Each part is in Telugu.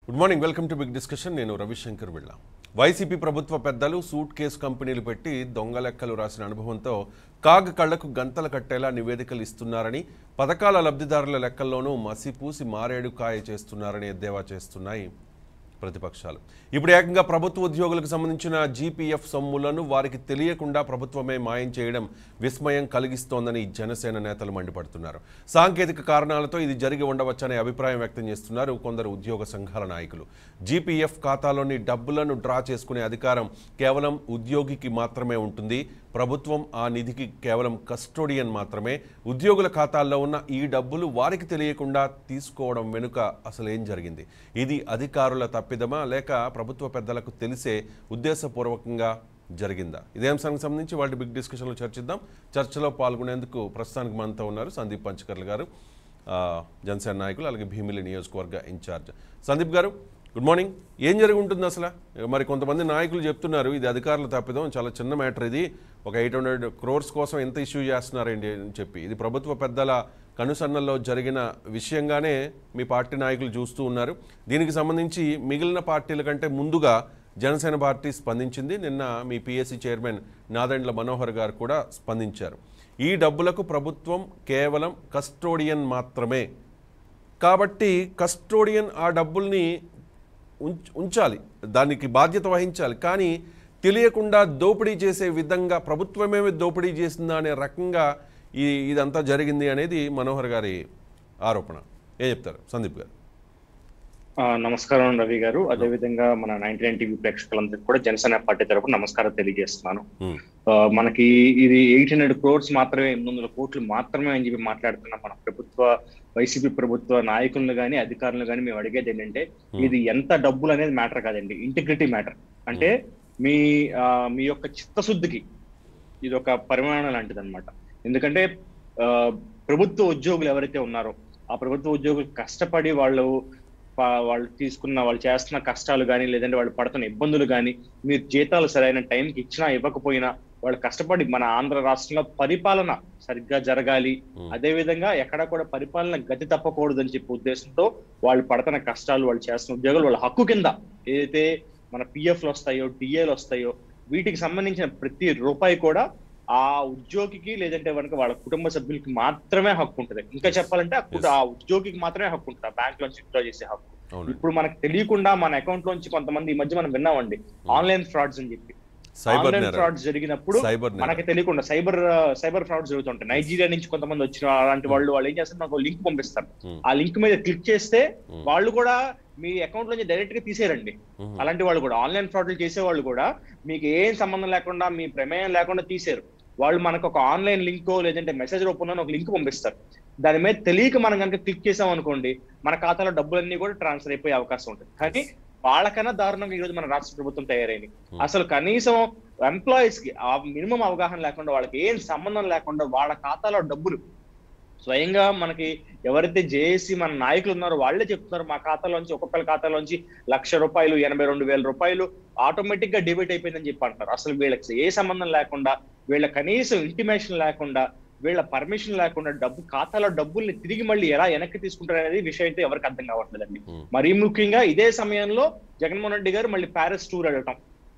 Good morning, welcome to big discussion. నేను రవిశంకర్ బిళ్ళ. వైసీపీ ప్రభుత్వ పెద్దలు సూట్ కేసు కంపెనీలు పెట్టి దొంగ లెక్కలు రాసిన అనుభవంతో కాగ్ కళ్లకు గంతలు కట్టేలా నివేదికలు ఇస్తున్నారని, పథకాల లబ్ధిదారుల లెక్కల్లోనూ మసిపూసి మారేడు కాయ చేస్తున్నారని ఎద్దేవా చేస్తున్నాయి ప్రతిపక్షాలు. ఇప్పుడు ఏకంగా ప్రభుత్వ ఉద్యోగులకు సంబంధించిన జీపీఎఫ్ సొమ్ములను వారికి తెలియకుండా ప్రభుత్వమే మాయం చేయడం విస్మయం కలిగిస్తోందని జనసేన నేతలు మండిపడుతున్నారు. సాంకేతిక కారణాలతో ఇది జరిగి ఉండవచ్చనే అభిప్రాయం వ్యక్తం చేస్తున్నారు కొందరు ఉద్యోగ సంఘాల నాయకులు. జీపీఎఫ్ ఖాతాలోని డబ్బులను డ్రా చేసుకునే అధికారం కేవలం ఉద్యోగికి మాత్రమే ఉంటుంది. ప్రభుత్వం ఆ నిధికి కేవలం కస్టోడియన్ మాత్రమే. ఉద్యోగుల ఖాతాల్లో ఉన్న ఈ డబ్బులు వారికి తెలియకుండా తీసుకోవడం వెనుక అసలు ఏం జరిగింది? ఇది అధికారుల తప్పిదమా, లేక ప్రభుత్వ పెద్దలకు తెలిసే ఉద్దేశపూర్వకంగా జరిగిందా? ఇదే అంశానికి సంబంధించి వాటి బిగ్ డిస్కషన్లో చర్చిద్దాం. చర్చలో పాల్గొనేందుకు ప్రస్తుతానికి మనతో ఉన్నారు సందీప్ పంచకర్ల గారు, జనసేన నాయకులు, అలాగే భీమిలి నియోజకవర్గ ఇన్ఛార్జ్. సందీప్ గారు, గుడ్ మార్నింగ్. ఏం జరిగి ఉంటుంది అసలు? మరి కొంతమంది నాయకులు చెప్తున్నారు ఇది అధికారుల తప్పిదం, చాలా చిన్న మ్యాటర్, ఇది ఒక 800 crores కోసం ఎంత ఇష్యూ చేస్తున్నారండి అని చెప్పి. ఇది ప్రభుత్వ పెద్దల కనుసన్నల్లో జరిగిన విషయంగానే మీ పార్టీ నాయకులు చూస్తూ ఉన్నారు. దీనికి సంబంధించి మిగిలిన పార్టీల కంటే ముందుగా జనసేన పార్టీ స్పందించింది. నిన్న మీ పిఎస్సి చైర్మన్ నాదెండ్ల మనోహర్ గారు కూడా స్పందించారు. ఈ డబ్బులకు ప్రభుత్వం కేవలం కస్టోడియన్ మాత్రమే, కాబట్టి కస్టోడియన్ ఆ డబ్బుల్ని ఉంచాలి, దానికి బాధ్యత వహించాలి. కానీ తెలియకుండా దోపిడీ చేసే విధంగా ప్రభుత్వమే దోపిడీ చేసిందా అనే రకంగా ఇదంతా జరిగింది అనేది మనోహర్ గారి ఆరోపణ. ఏం చెప్తారు సందీప్ గారు? నమస్కారం రవి గారు. అదేవిధంగా మన 99 టీవీ ప్రేక్షకులందరికీ కూడా జనసేన పార్టీ తరఫున నమస్కారం తెలియజేస్తున్నాను. మనకి ఇది 800 crores మాత్రమే, 800 కోట్లు మాత్రమే అని చెప్పి మాట్లాడుతున్నాం. మన వైసీపీ ప్రభుత్వ నాయకులను కానీ అధికారులను కానీ మేము అడిగేది ఏంటంటే, ఇది ఎంత డబ్బులు అనేది మ్యాటర్ కాదండి, ఇంటిగ్రిటీ మ్యాటర్. అంటే మీ యొక్క చిత్తశుద్ధికి ఇది ఒక పరిమాణం లాంటిది అనమాట. ఎందుకంటే ప్రభుత్వ ఉద్యోగులు ఎవరైతే ఉన్నారో ఆ ప్రభుత్వ ఉద్యోగులు కష్టపడి వాళ్ళు చేస్తున్న కష్టాలు కానీ, లేదంటే వాళ్ళు పడుతున్న ఇబ్బందులు కానీ, మీరు జీతాలు సరైన టైంకి ఇచ్చినా ఇవ్వకపోయినా వాళ్ళు కష్టపడి మన ఆంధ్ర రాష్ట్రంలో పరిపాలన సరిగ్గా జరగాలి, అదే విధంగా ఎక్కడా కూడా పరిపాలన గతి తప్పకూడదు అని చెప్పే ఉద్దేశంతో వాళ్ళు పడుతున్న కష్టాలు, వాళ్ళు చేస్తున్న ఉద్యోగాలు వాళ్ళ హక్కు కింద ఏదైతే మన పిఎఫ్లు వస్తాయో, డిఏలు వస్తాయో, వీటికి సంబంధించిన ప్రతి రూపాయి కూడా ఆ ఉద్యోగికి లేదంటే కనుక వాళ్ళ కుటుంబ సభ్యులకి మాత్రమే హక్కు ఉంటుంది. ఇంకా చెప్పాలంటే ఆ ఉద్యోగికి మాత్రమే హక్కు ఉంటుంది, ఆ బ్యాంక్ లోంచి విత్డ్రా చేసే హక్కు. ఇప్పుడు మనకు తెలియకుండా మన అకౌంట్ లోంచి కొంతమంది ఈ మధ్య మనం విన్నామండి ఆన్లైన్ ఫ్రాడ్స్ అని చెప్పి. ఆన్లైన్ ఫ్రాడ్స్ జరిగినప్పుడు మనకి తెలియకుండా సైబర్ ఫ్రాడ్స్ జరుగుతుంటాయి. నైజీరియా నుంచి కొంతమంది వచ్చిన అలాంటి వాళ్ళు ఏం చేస్తారు, నాకు లింక్ పంపిస్తారు. ఆ లింక్ మీద క్లిక్ చేస్తే వాళ్ళు కూడా మీ అకౌంట్ నుంచి డైరెక్ట్ గా తీసేయరండి. అలాంటి వాళ్ళు కూడా, ఆన్లైన్ ఫ్రాడ్లు చేసే వాళ్ళు కూడా మీకు ఏం సంబంధం లేకుండా, మీ ప్రమేయం లేకుండా తీసేరు. వాళ్ళు మనకు ఒక ఆన్లైన్ లింకో లేదంటే మెసేజ్ రూపంలో ఒక లింక్ పంపిస్తారు. దాని మీద తెలియక మనం కనుక క్లిక్ చేసాం అనుకోండి, మన ఖాతాలో డబ్బులన్నీ కూడా ట్రాన్స్ఫర్ అయిపోయే అవకాశం ఉంటుంది. కానీ వాళ్ళకన్నా దారుణంగా ఈరోజు మన రాష్ట్ర ప్రభుత్వం తయారైంది. అసలు కనీసం ఎంప్లాయీస్ కి ఆ మినిమం అవగాహన లేకుండా, వాళ్ళకి ఏం సంబంధం లేకుండా వాళ్ళ ఖాతాలో డబ్బులు స్వయంగా మనకి ఎవరైతే జేఏసీ మన నాయకులు ఉన్నారో వాళ్ళే చెప్తున్నారు, మా ఖాతాలోంచి ఒక్కొక్కరి ఖాతాలోంచి ₹1,00,000 82,000 ఆటోమేటిక్ గా డిబేట్ అయిపోయిందని చెప్పి అంటారు. అసలు వీళ్ళకి ఏ సంబంధం లేకుండా, వీళ్ళ కనీసం ఇంటిమేషన్ లేకుండా, వీళ్ళ పర్మిషన్ లేకుండా ఖాతాలో డబ్బుల్ని తిరిగి మళ్ళీ ఎలా వెనక్కి తీసుకుంటారు అనేది విషయం అయితే ఎవరికి అర్థం కావట్లేదండి. మరీ ముఖ్యంగా ఇదే సమయంలో జగన్మోహన్ రెడ్డి గారు మళ్ళీ ప్యారిస్ టూర్ వెళ్ళటం,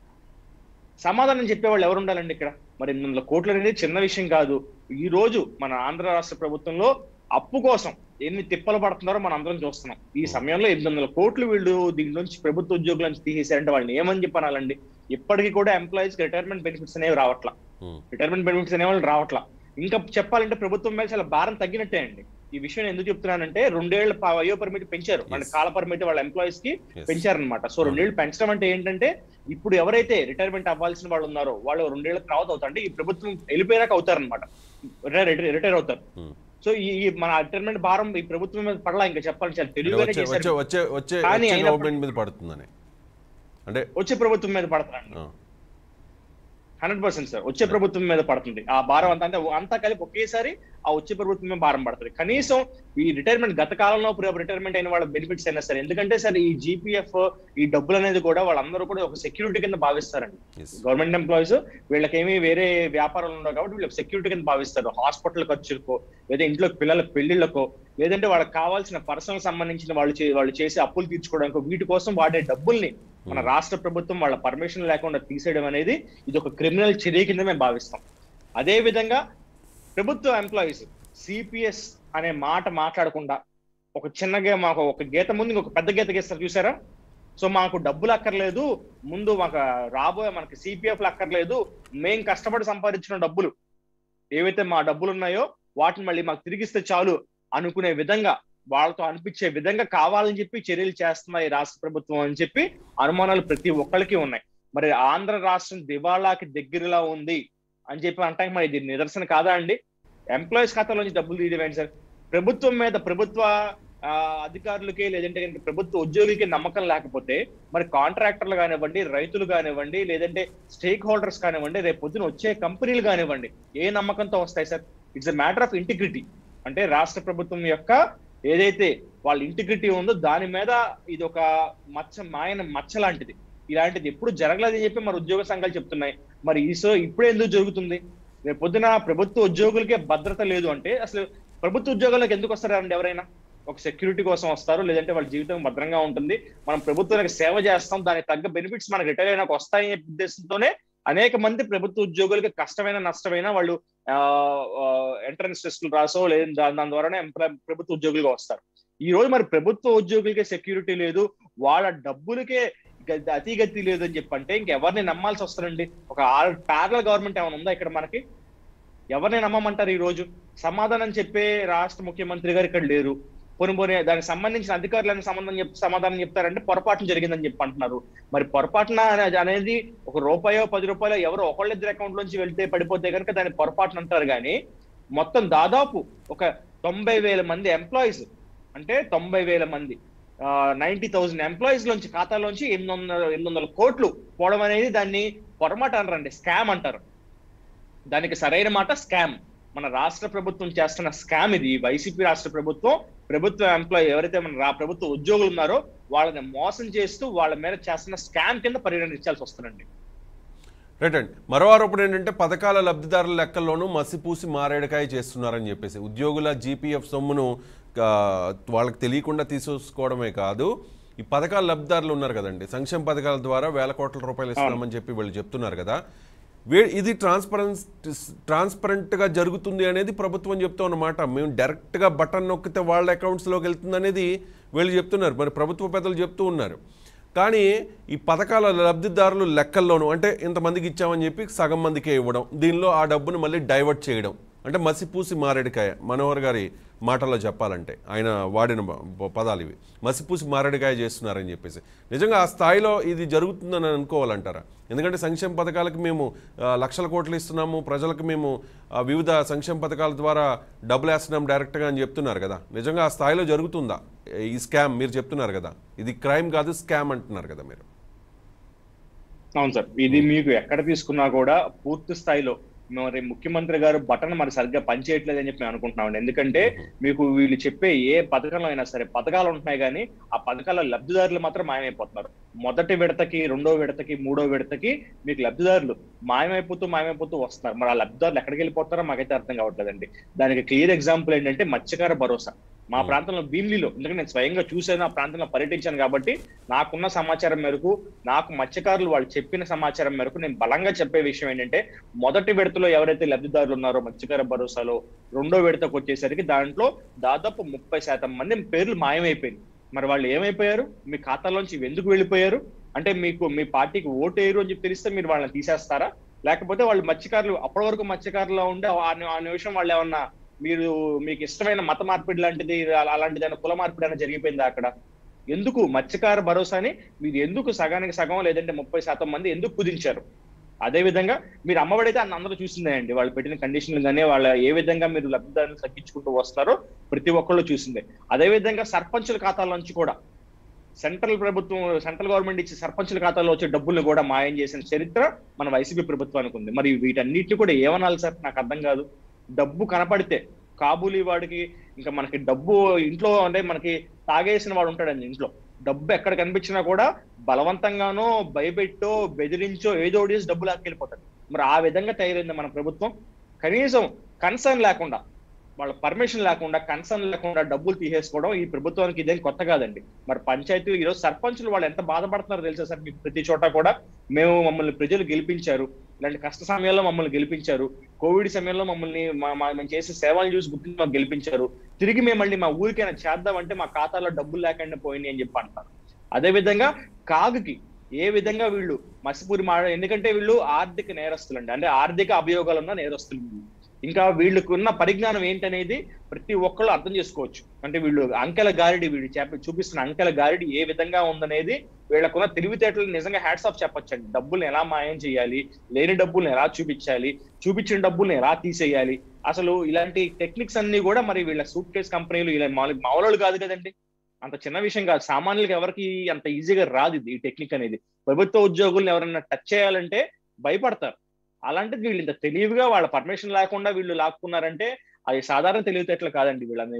సమాధానం చెప్పేవాళ్ళు ఎవరు ఉండాలండి ఇక్కడ? మరి 800 కోట్లు అనేది చిన్న విషయం కాదు. ఈ రోజు మన ఆంధ్ర రాష్ట్ర ప్రభుత్వంలో అప్పు కోసం ఎన్ని తిప్పలు పడుతున్నారో మనం అందరం చూస్తున్నాం. ఈ సమయంలో 800 కోట్లు వీళ్ళు దీని నుంచి ప్రభుత్వ ఉద్యోగుల నుంచి తీసేసారంటే వాళ్ళని ఏమని చెప్పనాలండి? ఇప్పటికీ కూడా ఎంప్లాయీస్ రిటైర్మెంట్ బెనిఫిట్స్ అనేవి రావట్లా, ఇంకా చెప్పాలంటే ప్రభుత్వం మీద చాలా భారం తగ్గినట్టే అండి. ఈ విషయం ఎందుకు చెప్తున్నానంటే, 2 ఏళ్ల వయో పరిమితి పెంచారు, మన కాల పరిమితి వాళ్ళ ఎంప్లాయీస్ కి పెంచారనమాట. సో 2 ఏళ్ళు పెంచడం అంటే ఏంటంటే, ఇప్పుడు ఎవరైతే రిటైర్మెంట్ అవ్వాల్సిన వాళ్ళు ఉన్నారో వాళ్ళు 2 ఏళ్ల తర్వాత అవుతారు, ఈ ప్రభుత్వం వెళ్ళిపోయాక అవుతారనమాట, రిటైర్ అవుతారు. సో ఈ మన రిటైర్మెంట్ భారం ఈ ప్రభుత్వం మీద పడలా. ఇంకా చెప్పాలి, చాలా తెలివిగానే చేశారు. వచ్చే ప్రభుత్వం మీద పడతారండి 100% సార్. వచ్చే ప్రభుత్వం మీద పడుతుంది ఆ భారం అంతా కలిపి ఒకేసారి ఆ వచ్చే ప్రభుత్వం మీద భారం పడుతుంది. కనీసం ఈ రిటైర్మెంట్ గత కాలంలో రిటైర్మెంట్ అయిన వాళ్ళ బెనిఫిట్స్ అయినా సరే, ఎందుకంటే సార్ ఈ జీపీఎఫ్ ఈ డబ్బులు అనేది కూడా వాళ్ళందరూ కూడా ఒక సెక్యూరిటీ కింద భావిస్తారండి. గవర్నమెంట్ ఎంప్లాయీస్ వీళ్ళకేమీ వేరే వ్యాపారాలు ఉండవు కాబట్టి వీళ్ళకి సెక్యూరిటీ కింద భావిస్తారు. హాస్పిటల్ ఖర్చులకో లేదా ఇంట్లో పిల్లల పెళ్లిళ్ళకో, లేదంటే వాళ్ళకి కావాల్సిన పర్సనల్ సంబంధించిన వాళ్ళు చేసే అప్పులు తీర్చుకోవడానికి వీటి కోసం వాడే డబ్బుల్ని మన రాష్ట్ర ప్రభుత్వం వాళ్ళ పర్మిషన్ లేకుండా తీసేయడం అనేది ఇది ఒక క్రిమినల్ చర్య కింద మేము భావిస్తాం. అదే విధంగా ప్రభుత్వ ఎంప్లాయీస్ సిపిఎస్ అనే మాట మాట్లాడకుండా ఒక చిన్నగా మాకు ఒక గీత ముందు ఇంకొక పెద్ద గీత గీస్తారు చూసారా? సో మాకు డబ్బులు అక్కర్లేదు, ముందు మాకు రాబోయే మనకి సిపిఎఫ్లు అక్కర్లేదు, మేం కష్టపడి సంపాదించిన డబ్బులు ఏవైతే మా డబ్బులు ఉన్నాయో వాటిని మళ్ళీ మాకు తిరిగిస్తే చాలు అనుకునే విధంగా, వాళ్ళతో అనిపించే విధంగా కావాలని చెప్పి చర్యలు చేస్తున్నాయి రాష్ట్ర ప్రభుత్వం అని చెప్పి అనుమానాలు ప్రతి ఒక్కరికి ఉన్నాయి. మరి ఆంధ్ర రాష్ట్రం దివాళాకి దగ్గరలో ఉంది అని చెప్పి అంటానికి మరి ఇది నిదర్శన కాదా అండి? ఎంప్లాయీస్ ఖాతాలోంచి డబ్బులు తీయడం ఏంటి సార్? ప్రభుత్వం మీద ప్రభుత్వ అధికారులకి లేదంటే ప్రభుత్వ ఉద్యోగులకి నమ్మకం లేకపోతే మరి కాంట్రాక్టర్లు కానివ్వండి, రైతులు కానివ్వండి, లేదంటే స్టేక్ హోల్డర్స్ కానివ్వండి, రేపు పొద్దున వచ్చే కంపెనీలు కానివ్వండి, ఏ నమ్మకంతో వస్తాయి sir? It's a matter of integrity. అంటే రాష్ట్ర ప్రభుత్వం యొక్క ఏదైతే వాళ్ళ ఇంటిగ్రిటీ ఉందో దాని మీద ఇది ఒక మచ్చ లాంటిది. ఇలాంటిది ఎప్పుడు జరగలేదని చెప్పి మరి ఉద్యోగ సంఘాలు చెప్తున్నాయి. మరి ఇప్పుడే ఎందుకు జరుగుతుంది? రేపు పొద్దున ప్రభుత్వ ఉద్యోగులకే భద్రత లేదు అంటే అసలు ప్రభుత్వ ఉద్యోగాలకు ఎందుకు వస్తారండి? ఎవరైనా ఒక సెక్యూరిటీ కోసం వస్తారు, లేదంటే వాళ్ళ జీవితం భద్రంగా ఉంటుంది, మనం ప్రభుత్వానికి సేవ చేస్తాం, దానికి తగ్గ బెనిఫిట్స్ మనకు రిటైర్ అయినాక వస్తాయనే ఉద్దేశంతోనే అనేక మంది ప్రభుత్వ ఉద్యోగులకి కష్టమైన నష్టమైన వాళ్ళు ఎంట్రన్స్ టెస్టులు రాసో లేదా దాని ద్వారానే ప్రభుత్వ ఉద్యోగులుగా వస్తారు. ఈ రోజు మరి ప్రభుత్వ ఉద్యోగులకే సెక్యూరిటీ లేదు, వాళ్ళ డబ్బులకే అతిగతి లేదు అని చెప్పంటే ఇంకెవరిని నమ్మాల్సి వస్తారండి? ఒక ప్యారలల్ గవర్నమెంట్ ఏమైనా ఉందా ఇక్కడ మనకి? ఎవరిని నమ్మమంటారు? ఈ రోజు సమాధానం చెప్పే రాష్ట్ర ముఖ్యమంత్రి గారు ఇక్కడ లేరు. పోనీ దానికి సంబంధించిన అధికారులను సమాధానం చెప్తారంటే పొరపాటున జరిగిందని చెప్పి అంటున్నారు. మరి పొరపాటున అనేది ఒక రూపాయో 10 రూపాయలు ఎవరో ఒకళ్ళిద్దరు అకౌంట్ లోంచి వెళ్తే పడిపోతే కనుక దాన్ని పొరపాటున అంటారు. కానీ మొత్తం దాదాపు ఒక 90,000 మంది ఎంప్లాయీస్, అంటే 90,000 మంది 90,000 ఎంప్లాయీస్ లోంచి ఖాతాలోంచి 800 కోట్లు పోవడం అనేది దాన్ని పొరమాట అనరండి, స్కామ్ అంటారు. దానికి సరైన మాట స్కామ్. మన రాష్ట్ర ప్రభుత్వం చేస్తున్న స్కామ్ ఇది. వైసీపీ రాష్ట్ర ప్రభుత్వం ప్రభుత్వ ఎంప్లాయీ ఎవరైతే మన ప్రభుత్వ ఉద్యోగులు ఉన్నారో వాళ్ళని మోసం చేస్తూ వాళ్ళ మీద చేస్తున్న స్కామ్ కింద పరిగణించాల్సి వస్తుందండి. రైట్ అండి. మరో ఆరోపణ ఏంటంటే పథకాల లబ్ధిదారుల లెక్కల్లోనూ మసిపూసి మారేడుకాయ చేస్తున్నారని చెప్పేసి ఉద్యోగుల జీపీఎఫ్ సొమ్మును వాళ్ళకి తెలియకుండా తీసుకోవడమే కాదు, ఈ పథకాల లబ్ధిదారులు ఉన్నారు కదండి, సంక్షేమ పథకాల ద్వారా వేల కోట్ల రూపాయలు ఇస్తున్నామని చెప్పి వీళ్ళు చెప్తున్నారు కదా, ఇది ట్రాన్స్పరెంట్గా జరుగుతుంది అనేది ప్రభుత్వం చెప్తా ఉన్నమాట. మేము డైరెక్ట్గా బటన్ నొక్కితే వాళ్ళ అకౌంట్స్లోకి వెళ్తుంది అనేది వీళ్ళు చెప్తున్నారు, మరి ప్రభుత్వ పెద్దలు చెప్తూ ఉన్నారు. కానీ ఈ పథకాల లబ్ధిదారులు లెక్కల్లోనూ అంటే ఇంతమందికి ఇచ్చామని చెప్పి సగం మందికే ఇవ్వడం, దీనిలో ఆ డబ్బును మళ్ళీ డైవర్ట్ చేయడం, అంటే మసిపూసి మారేడుకాయ. మనోహర్ గారి మాటల్లో చెప్పాలంటే ఆయన వాడిన పదాలు ఇవి, మసిపూసి మారేడుకాయ చేస్తున్నారని చెప్పేసి. నిజంగా ఆ స్థాయిలో ఇది జరుగుతుందని అనుకోవాలంటారా? ఎందుకంటే సంక్షేమ పథకాలకు మేము లక్షల కోట్లు ఇస్తున్నాము, ప్రజలకు మేము వివిధ సంక్షేమ పథకాల ద్వారా డబ్బులు వేస్తున్నాం డైరెక్ట్గా అని చెప్తున్నారు కదా, నిజంగా ఆ స్థాయిలో జరుగుతుందా ఈ స్కామ్? మీరు చెప్తున్నారు కదా ఇది క్రైమ్ కాదు స్కామ్ అంటున్నారు కదా మీరు. అవును సార్, ఇది మీకు ఎక్కడ తీసుకున్నా కూడా పూర్తి స్థాయిలో మరి ముఖ్యమంత్రి గారు బటన్ మరి సరిగ్గా పనిచేయట్లేదని చెప్పి మేము అనుకుంటున్నామండి. ఎందుకంటే మీకు వీళ్ళు చెప్పే ఏ పథకంలో అయినా సరే పథకాలు ఉంటున్నాయి కానీ ఆ పథకాల లబ్ధిదారులు మాత్రం మాయమైపోతున్నారు. మొదటి విడతకి, రెండో విడతకి, మూడో విడతకి మీకు లబ్ధిదారులు మాయమైపోతూ వస్తున్నారు. మరి ఆ లబ్ధిదారులు ఎక్కడికి వెళ్ళిపోతారో మాకైతే అర్థం కావట్లేదండి. దానికి క్లియర్ ఎగ్జాంపుల్ ఏంటంటే మత్స్యకార భరోసా. మా ప్రాంతంలో భీమిలిలో, ఎందుకంటే నేను స్వయంగా చూశాను, ఆ ప్రాంతంలో పర్యటించాను కాబట్టి నాకున్న సమాచారం మేరకు, నాకు మత్స్యకారులు వాళ్ళు చెప్పిన సమాచారం మేరకు నేను బలంగా చెప్పే విషయం ఏంటంటే మొదటి విడతలో ఎవరైతే లబ్ధిదారులు ఉన్నారో మత్స్యకార భరోసాలో, రెండో విడతకు వచ్చేసరికి దాంట్లో దాదాపు 30% మంది పేర్లు మాయమైపోయింది. మరి వాళ్ళు ఏమైపోయారు? మీ ఖాతాలోంచి ఎందుకు వెళ్ళిపోయారు? అంటే మీ పార్టీకి ఓటేయరు అని చెప్పి తెలిస్తే మీరు వాళ్ళని తీసేస్తారా? లేకపోతే వాళ్ళు మత్స్యకారులు అప్పటి వరకు మత్స్యకారులో ఉండే ఆ నిమిషం వాళ్ళు ఏమన్నా మీకు ఇష్టమైన మత మార్పిడి లాంటిది అలాంటిదైనా కుల మార్పిడి అయినా జరిగిపోయిందా అక్కడ? ఎందుకు మత్స్యకార భరోసాని మీరు ఎందుకు సగానికి సగం లేదంటే 30% మంది ఎందుకు కుదించారు? అదే విధంగా మీరు అమ్మఒడైతే అందరూ చూసిందే అండి, వాళ్ళు పెట్టిన కండిషన్లు కానీ వాళ్ళ ఏ విధంగా మీరు లబ్ధిదారులు తగ్గించుకుంటూ వస్తారో ప్రతి ఒక్కళ్ళు చూసిందే. అదే విధంగా సర్పంచుల ఖాతాల నుంచి కూడా సెంట్రల్ గవర్నమెంట్ ఇచ్చే సర్పంచుల ఖాతాలో వచ్చే డబ్బుల్ని కూడా మాయం చేసిన చరిత్ర మన వైసీపీ ప్రభుత్వానికి ఉంది. మరి వీటన్నిటిని కూడా ఏమనాలి సార్? నాకు అర్థం కాదు. డబ్బు కనపడితే కాబూలీ వాడికి ఇంకా మనకి డబ్బు ఇంట్లో అంటే మనకి తాగేసిన వాడు ఉంటాడండి ఇంట్లో, డబ్బు ఎక్కడ కనిపించినా కూడా బలవంతంగానో భయపెట్టో బెదిరించో ఏదో చేసి డబ్బు లాక్కెళ్ళిపోతాడు. మరి ఆ విధంగా తయారైంది మన ప్రభుత్వం. కనీసం కన్సర్న్ లేకుండా వాళ్ళ పర్మిషన్ లేకుండా, కన్సర్న్ లేకుండా డబ్బులు తీసేసుకోవడం ఈ ప్రభుత్వానికి ఇదేం కొత్త కాదండి. మరి పంచాయతీలు ఈరోజు సర్పంచులు వాళ్ళు ఎంత బాధపడుతున్నారో తెలుసా సార్ మీకు? ప్రతి చోట కూడా మేము మమ్మల్ని ప్రజలు గెలిపించారు, ఇలాంటి కష్ట సమయాల్లో మమ్మల్ని గెలిపించారు, కోవిడ్ సమయంలో మమ్మల్ని మేము చేసే సేవలు చూసి గుర్తించి మాకు గెలిపించారు, తిరిగి మేము మళ్ళీ మా ఊరికైనా చేద్దామంటే మా ఖాతాలో డబ్బులు లేకుండా పోయినాయి అని చెప్పి అంటారు. అదే విధంగా కాగుకి ఏ విధంగా వీళ్ళు మసిపూరి ఎందుకంటే వీళ్ళు ఆర్థిక నేరస్తులండి, అంటే ఆర్థిక అభియోగాలు ఉన్న నేరస్తులు. ఇంకా వీళ్ళకు ఉన్న పరిజ్ఞానం ఏంటనేది ప్రతి ఒక్కళ్ళు అర్థం చేసుకోవచ్చు. అంటే వీళ్ళు అంకెల గారిడి, వీళ్ళు చూపిస్తున్న అంకెల గారిడి ఏ విధంగా ఉందనేది, వీళ్ళకున్న తెలివితేటలు నిజంగా హ్యాట్స్ ఆఫ్ చెప్పొచ్చండి. డబ్బుల్ని ఎలా మాయం చేయాలి, లేని డబ్బుల్ని ఎలా చూపించాలి, చూపించిన డబ్బుల్ని ఎలా తీసేయాలి, అసలు ఇలాంటి టెక్నిక్స్ అన్ని కూడా మరి వీళ్ళ సూట్ కేస్ కంపెనీలు ఇలా మామూలు కాదు కదండి. అంత చిన్న విషయం కాదు, సామాన్యులకు ఎవరికి అంత ఈజీగా రాదు ఈ టెక్నిక్ అనేది. ప్రభుత్వ ఉద్యోగుల్ని ఎవరైనా టచ్ చేయాలంటే భయపడతారు. అలాంటిది వీళ్ళు ఇంత తెలివిగా వాళ్ళ పర్మిషన్ లేకుండా వీళ్ళు లాక్కున్నారంటే అది సాధారణ తెలివితేటలు కాదండి వీళ్ళని